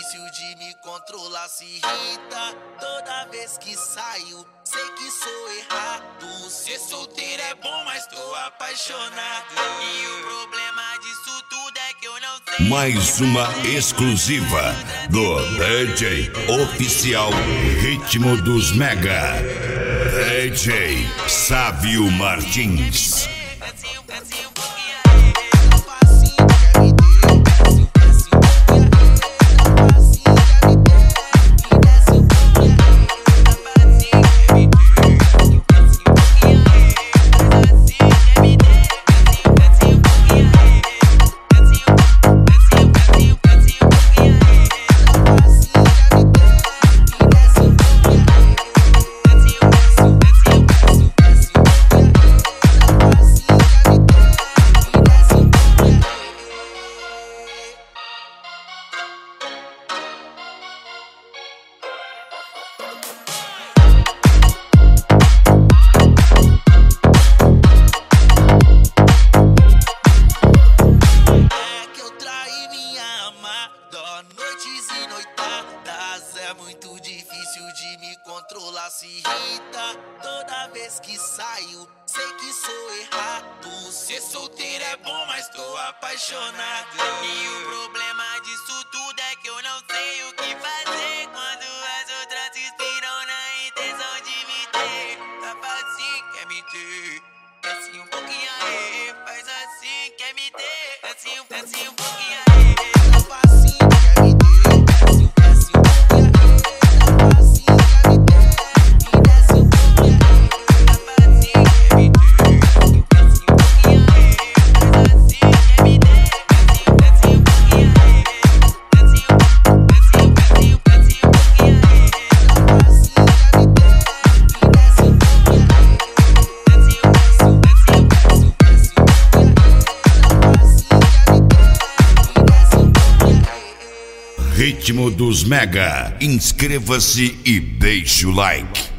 difícil de me controlar, se irrita toda vez que saio. Sei que sou errado. Ser solteiro é bom, mas tô apaixonado. E o problema disso tudo é que eu não sei. Mais uma exclusiva do DJ Oficial Ritmo dos Mega, DJ Sávio Martins. É muito difícil de me controlar, se irrita toda vez que saio. Sei que sou errado. Ser solteiro é bom, mas tô apaixonado. E o problema disso tudo é que eu não sei o que fazer quando as outras se inspiram na intenção de me ter. Tá assim, quer me ter? Desce um pouquinho aí. Faz assim, quer me ter? Desce um pouquinho aí. Tá assim, quer me ter? Ritmo dos Mega. Inscreva-se e deixe o like.